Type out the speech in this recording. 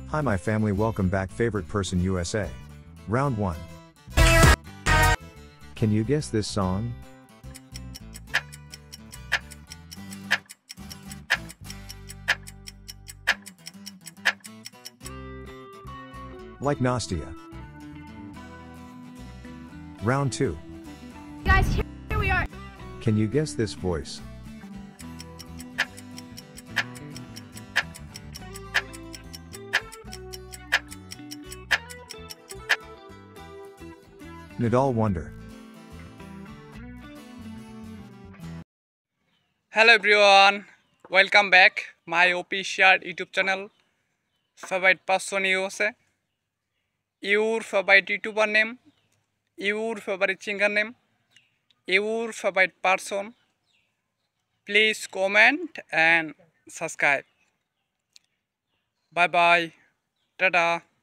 Hi my family, welcome back. Favorite person USA. Round 1. Can you guess this song? Like Nastya. Round 2. Guys, here we are. Can you guess this voice? Nidal Wonder. Hello everyone, welcome back my official YouTube channel. Favorite person USA. Your favorite YouTuber name, your favorite singer name, your favorite person. Please comment and subscribe. Bye bye. Tada.